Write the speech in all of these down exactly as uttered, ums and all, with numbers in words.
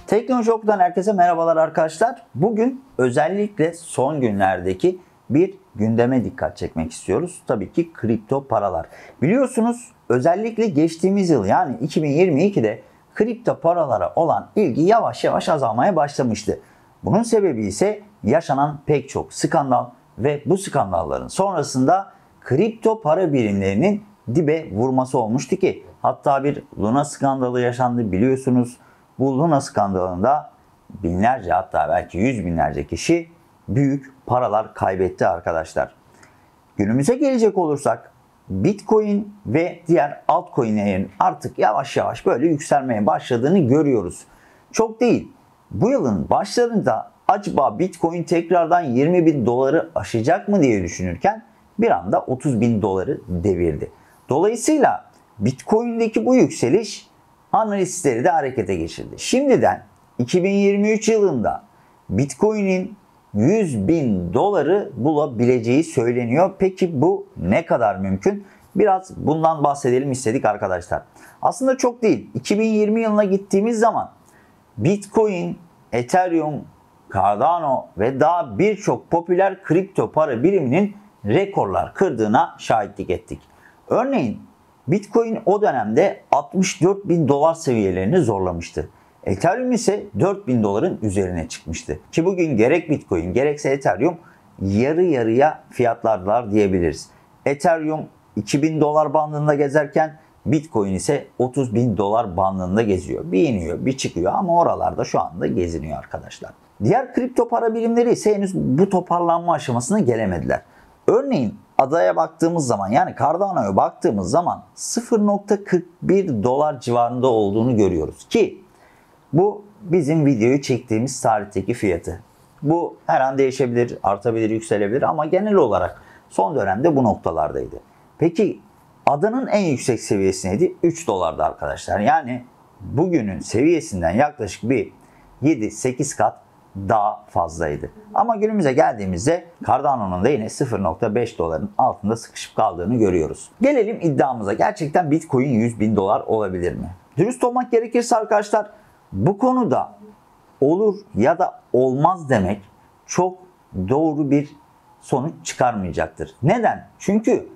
Teknoloji Oku'dan herkese merhabalar arkadaşlar. Bugün özellikle son günlerdeki bir gündeme dikkat çekmek istiyoruz. Tabii ki kripto paralar. Biliyorsunuz özellikle geçtiğimiz yıl yani iki bin yirmi ikide kripto paralara olan ilgi yavaş yavaş azalmaya başlamıştı. Bunun sebebi ise yaşanan pek çok skandal ve bu skandalların sonrasında kripto para birimlerinin dibe vurması olmuştu ki hatta bir Luna skandalı yaşandı biliyorsunuz. Bu Luna skandalında binlerce hatta belki yüz binlerce kişi büyük paralar kaybetti arkadaşlar. Günümüze gelecek olursak Bitcoin ve diğer altcoin'lerin artık yavaş yavaş böyle yükselmeye başladığını görüyoruz. Çok değil. Bu yılın başlarında acaba Bitcoin tekrardan yirmi bin doları aşacak mı diye düşünürken bir anda otuz bin doları devirdi. Dolayısıyla Bitcoin'deki bu yükseliş analistleri de harekete geçirdi. Şimdiden iki bin yirmi üç yılında Bitcoin'in yüz bin doları bulabileceği söyleniyor. Peki bu ne kadar mümkün? Biraz bundan bahsedelim istedik arkadaşlar. Aslında çok değil. iki bin yirmi yılına gittiğimiz zaman Bitcoin, Ethereum, Cardano ve daha birçok popüler kripto para biriminin rekorlar kırdığına şahitlik ettik. Örneğin Bitcoin o dönemde altmış dört bin dolar seviyelerini zorlamıştı. Ethereum ise dört bin doların üzerine çıkmıştı. Ki bugün gerek Bitcoin gerekse Ethereum yarı yarıya fiyatlarlar diyebiliriz. Ethereum iki bin dolar bandında gezerken Bitcoin ise otuz bin dolar bandında geziyor. Bir iniyor bir çıkıyor ama oralarda şu anda geziniyor arkadaşlar. Diğer kripto para birimleri ise henüz bu toparlanma aşamasına gelemediler. Örneğin adaya baktığımız zaman yani Cardano'ya baktığımız zaman sıfır nokta kırk bir dolar civarında olduğunu görüyoruz ki bu bizim videoyu çektiğimiz tarihteki fiyatı. Bu her an değişebilir, artabilir, yükselebilir ama genel olarak son dönemde bu noktalardaydı. Peki adanın en yüksek seviyesi neydi? üç dolardı arkadaşlar. Yani bugünün seviyesinden yaklaşık bir yedi sekiz kat daha fazlaydı. Ama günümüze geldiğimizde Cardano'nun da yine sıfır nokta beş doların altında sıkışıp kaldığını görüyoruz. Gelelim iddiamıza. Gerçekten Bitcoin yüz bin dolar olabilir mi? Dürüst olmak gerekirse arkadaşlar bu konuda olur ya da olmaz demek çok doğru bir sonuç çıkarmayacaktır. Neden? Çünkü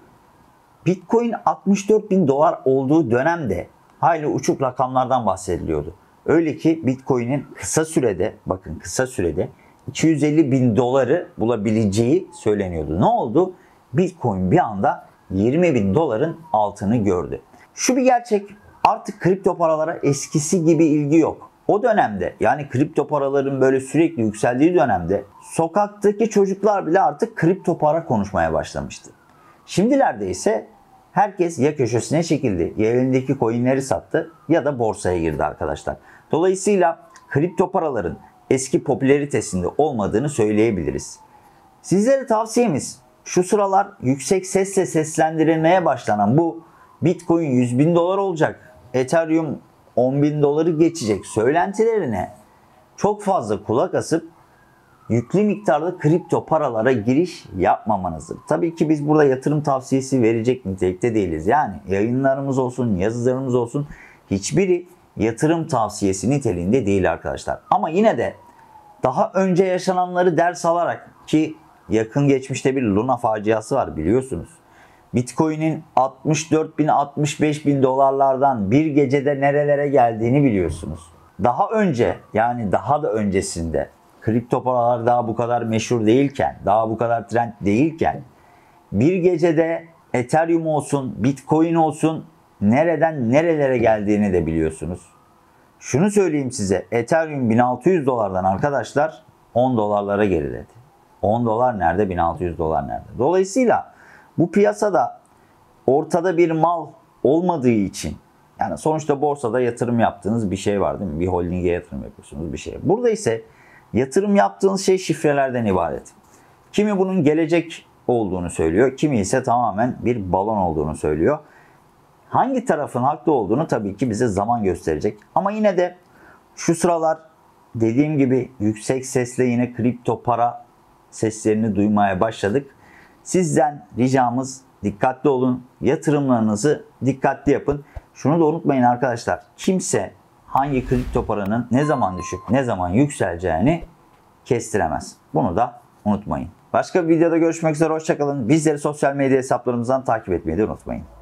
Bitcoin altmış dört bin dolar olduğu dönemde hayli uçuk rakamlardan bahsediliyordu. Öyle ki Bitcoin'in kısa sürede, bakın kısa sürede iki yüz elli bin doları bulabileceği söyleniyordu. Ne oldu? Bitcoin bir anda yirmi bin doların altını gördü. Şu bir gerçek, artık kripto paralara eskisi gibi ilgi yok. O dönemde yani kripto paraların böyle sürekli yükseldiği dönemde sokaktaki çocuklar bile artık kripto para konuşmaya başlamıştı. Şimdilerde ise herkes ya köşesine çekildi, ya elindeki coinleri sattı ya da borsaya girdi arkadaşlar. Dolayısıyla kripto paraların eski popülaritesinde olmadığını söyleyebiliriz. Sizlere tavsiyemiz şu sıralar yüksek sesle seslendirilmeye başlanan bu Bitcoin yüz bin dolar olacak, Ethereum on bin doları geçecek söylentilerine çok fazla kulak asıp yüklü miktarda kripto paralara giriş yapmamanızdır. Tabii ki biz burada yatırım tavsiyesi verecek nitelikte değiliz. Yani yayınlarımız olsun, yazılarımız olsun hiçbiri yatırım tavsiyesi niteliğinde değil arkadaşlar. Ama yine de daha önce yaşananları ders alarak ki yakın geçmişte bir Luna faciası var biliyorsunuz. Bitcoin'in altmış dört bin altmış beş bin dolarlardan bir gecede nerelere geldiğini biliyorsunuz. Daha önce yani daha da öncesinde kripto paralar daha bu kadar meşhur değilken, daha bu kadar trend değilken bir gecede Ethereum olsun, Bitcoin olsun nereden nerelere geldiğini de biliyorsunuz. Şunu söyleyeyim size, Ethereum bin altı yüz dolardan arkadaşlar on dolarlara geriledi. on dolar nerede? bin altı yüz dolar nerede? Dolayısıyla bu piyasada ortada bir mal olmadığı için yani sonuçta borsada yatırım yaptığınız bir şey var değil mi? Bir holdinge yatırım yapıyorsunuz bir şey. Burada ise yatırım yaptığınız şey şifrelerden ibaret. Kimi bunun gelecek olduğunu söylüyor, kimi ise tamamen bir balon olduğunu söylüyor. Hangi tarafın haklı olduğunu tabii ki bize zaman gösterecek. Ama yine de şu sıralar dediğim gibi yüksek sesle yine kripto para seslerini duymaya başladık. Sizden ricamız dikkatli olun, yatırımlarınızı dikkatli yapın. Şunu da unutmayın arkadaşlar, kimse hangi kripto paranın ne zaman düşüp ne zaman yükseleceğini kestiremez. Bunu da unutmayın. Başka bir videoda görüşmek üzere. Hoşça kalın. Bizleri sosyal medya hesaplarımızdan takip etmeyi de unutmayın.